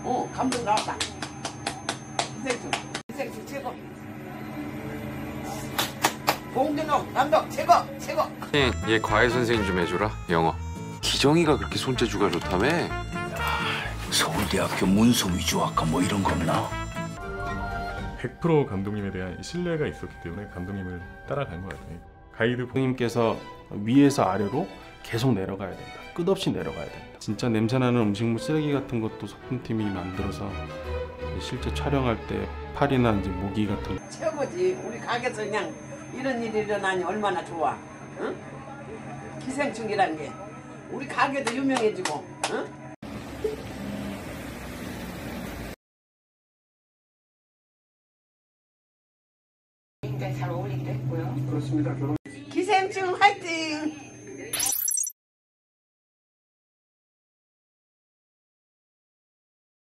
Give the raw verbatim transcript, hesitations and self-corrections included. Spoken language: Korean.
어, 감독 나왔다. 기생충, 기생충 최고. 봉준호 감독 최고, 최고. 얘, 얘 과외 선생님 좀 해줘라, 영어. 기정이가 그렇게 손재주가 좋다며? 서울대학교 문서위주학과 뭐 이런 거구나. 백 퍼센트 감독님에 대한 신뢰가 있었기 때문에 감독님을 따라간 것 같아요. 가이드 선생님께서 위에서 아래로 계속 내려가야 된다. 끝없이 내려가야 된다. 진짜 냄새나는 음식물 쓰레기 같은 것도 소품팀이 만들어서 실제 촬영할 때 팔이나 이제 모기 같은 거. 최고지. 우리 가게에서 그냥 이런 일이 일어나니 얼마나 좋아. 응? 기생충이라는 게 우리 가게도 유명해지고. 응? 굉장히 잘 어울리기도 했고요. 그렇습니다. 결혼. 기생충 화이팅!